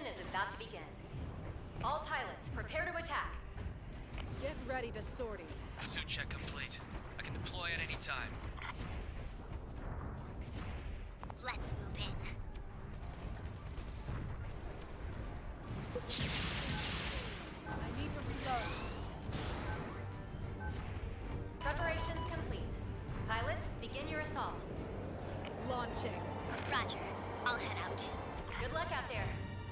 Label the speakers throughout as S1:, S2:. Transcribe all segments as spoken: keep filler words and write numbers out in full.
S1: is about to begin. All pilots, prepare to attack.
S2: Get ready to sortie.
S3: Suit check complete. I can deploy at any time.
S4: Let's move in.
S2: I need to reload.
S1: Preparations complete. Pilots, begin your assault.
S2: Launching.
S4: Roger. I'll head out too.
S1: Good luck out there.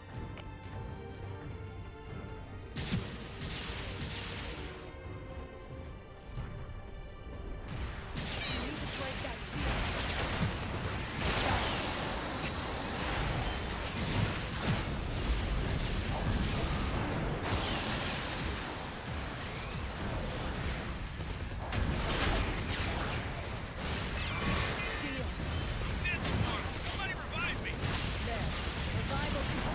S2: You need to break that shield.
S3: Somebody revive me!
S2: There. Revival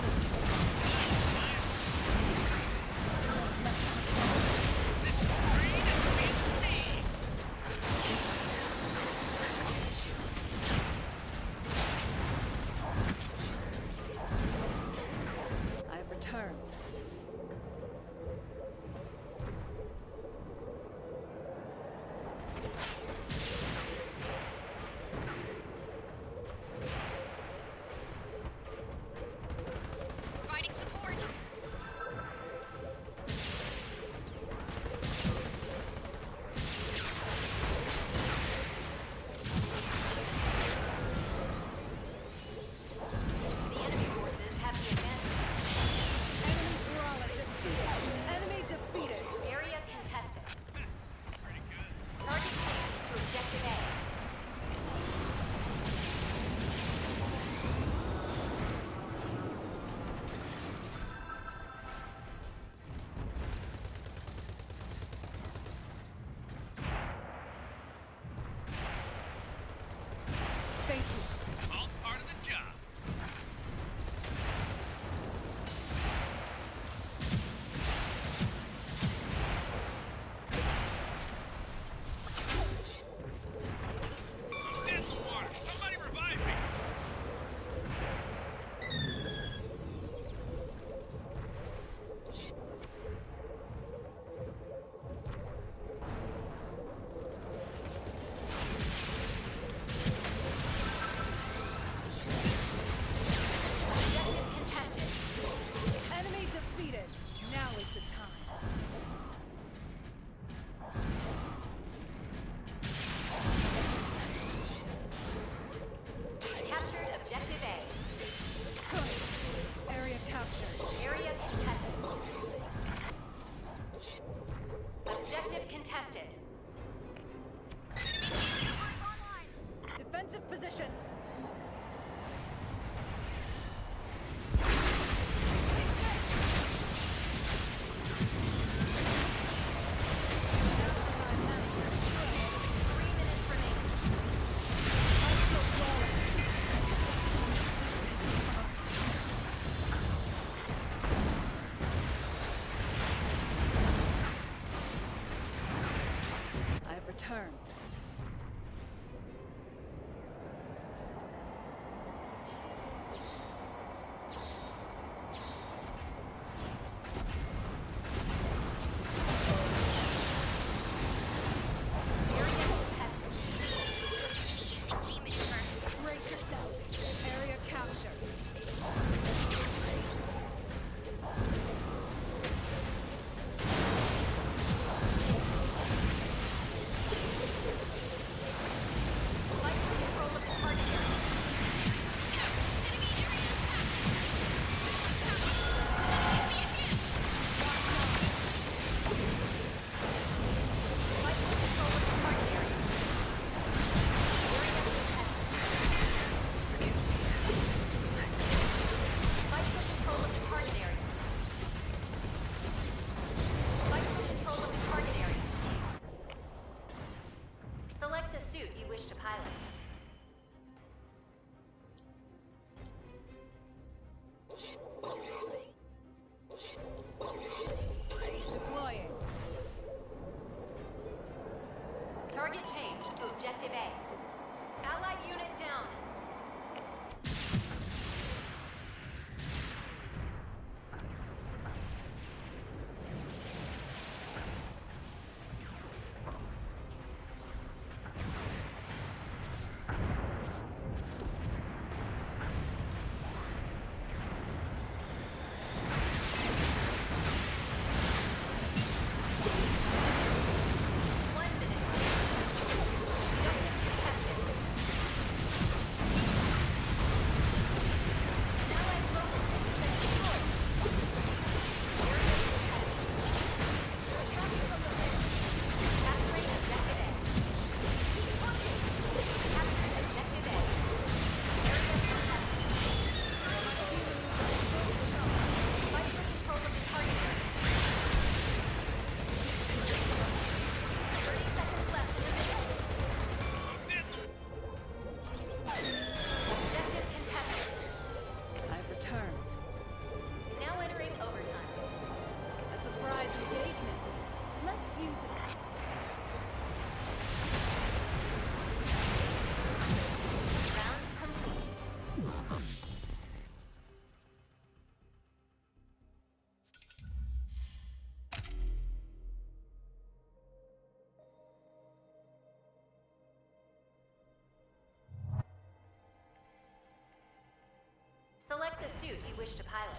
S1: suit you wish to pilot.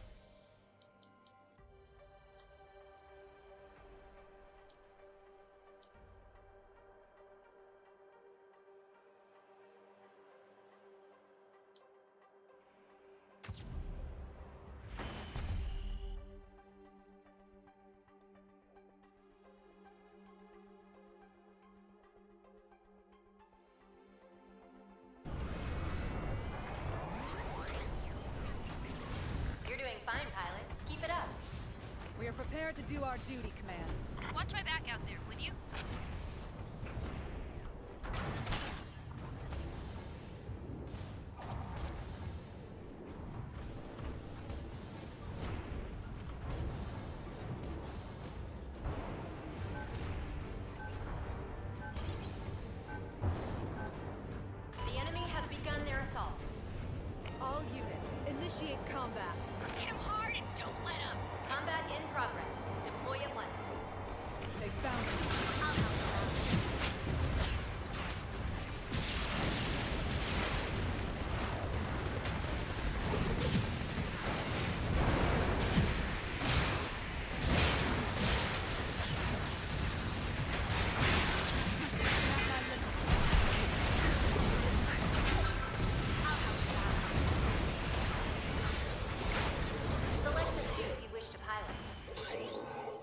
S1: You're doing fine, pilot. Keep it up.
S2: We are prepared to do our duty, Command.
S5: Watch my back out there, would you?
S1: The enemy has begun their assault.
S2: All units, initiate combat.
S5: Hit him hard and don't let up.
S1: Combat in progress. Deploy at once.
S2: They found me.
S4: I'll help you out. I'll help you out.
S1: Select the suit you wish to pilot.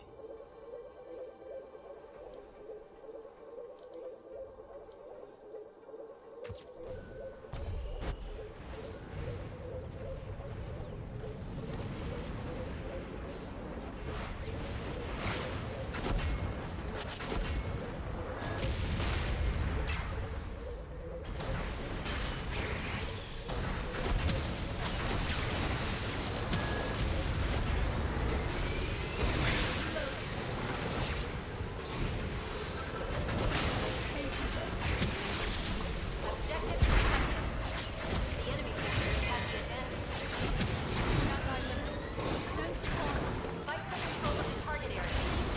S1: Objective contested. The enemy forces have the advantage.
S2: Not my limit. Sense caught.
S1: Fight for control of the target area.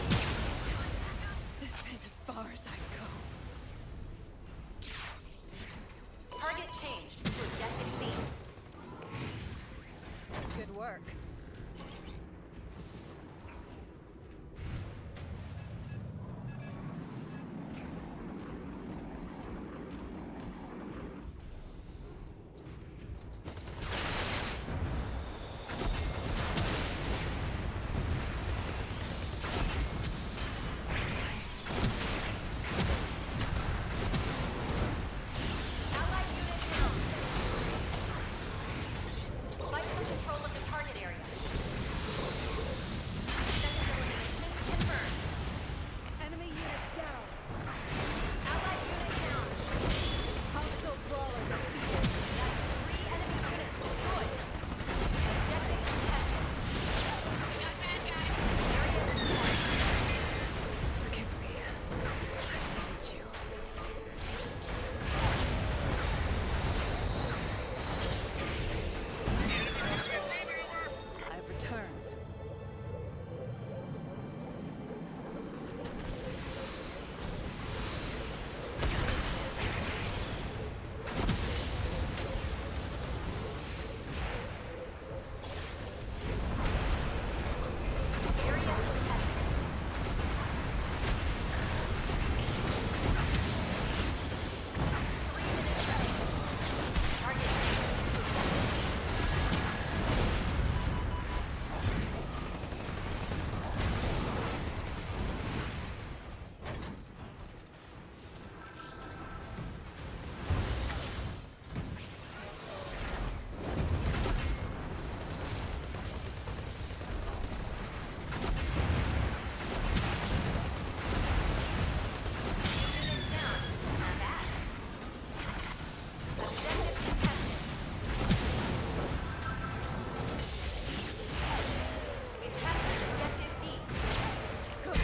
S2: This is as far as I go.
S1: Target changed to objective C.
S2: Good work.
S1: Allied unit down. Fight for control of the target area. Second elimination confirmed.
S2: Enemy unit down.
S1: Allied unit down.
S2: Hostile brawler defeated.
S1: That's three enemy units destroyed. Objective contested.
S5: Not bad, guys.
S1: Area destroyed.
S2: Forgive me. I wronged you. I've returned.
S1: Area contested. Three minutes remaining. Target changed to objective. Units down. Not bad. Objective contested. We've captured objective B.
S2: Good.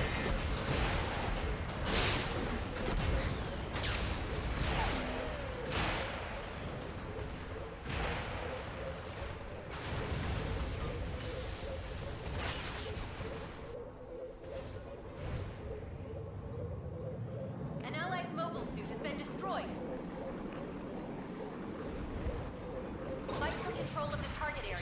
S1: An ally's mobile suit has been destroyed. Fight for control of the target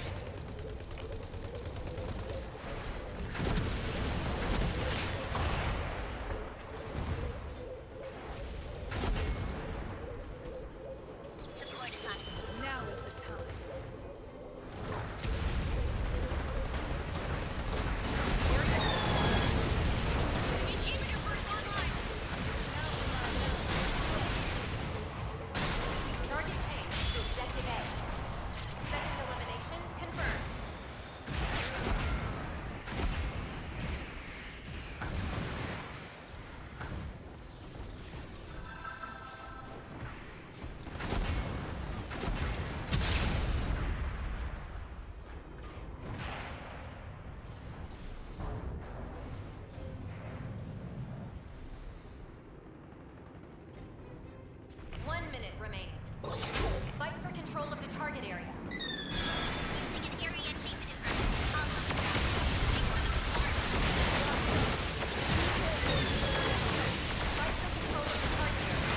S1: the target area.
S4: Using an area G maneuver. I'll help you out. Thanks for the support.
S1: Fight for control of the target area.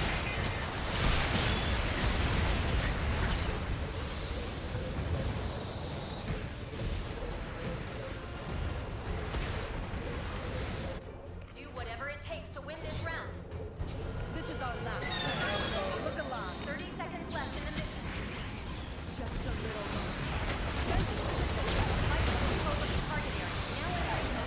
S1: Do whatever it takes to win this round.
S2: This is our last chance. Look alive.
S1: thirty seconds left in the mission.
S2: Just a little more.
S1: Fight for control of the target area. Now ahead.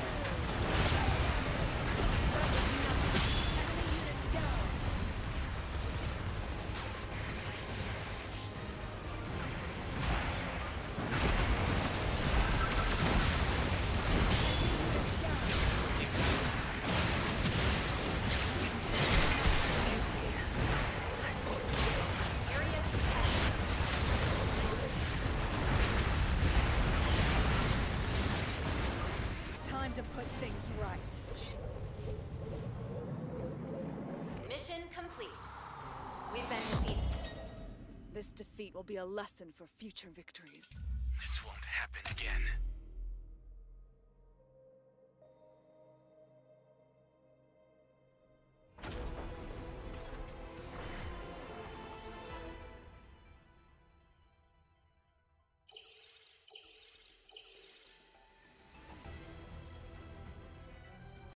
S1: Area contested.
S2: Time to put things right.
S1: Mission complete. We've been defeated.
S2: This defeat will be a lesson for future victories.